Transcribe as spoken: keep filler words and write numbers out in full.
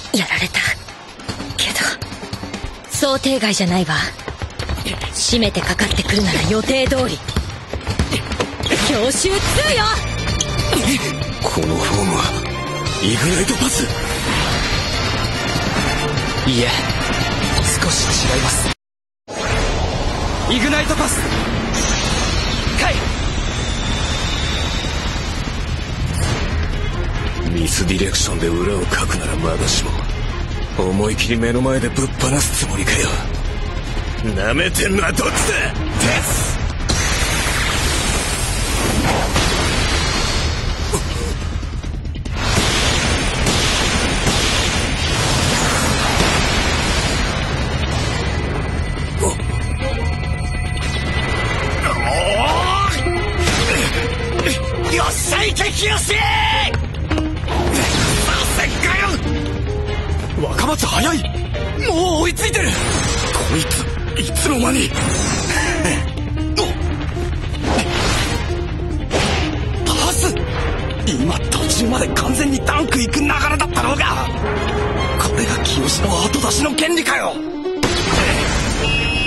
やられたけど想定外じゃないわ。締めてかかってくるなら予定通り強襲ツーよ。 このフォームはイグナイトパス。 いえ、少し違います。イグナイトパス解。 ミスディレクションで裏をかくならまだしも、思い切り目の前でぶっ放すつもりかよ。なめてんのはどっちだ。鉄よっしゃい敵よし。 若松早い。もう追いついてる。 こいついつの間にパス。今途中まで完全にタンク行く流れだったのが、これが清の後出しの原理かよ。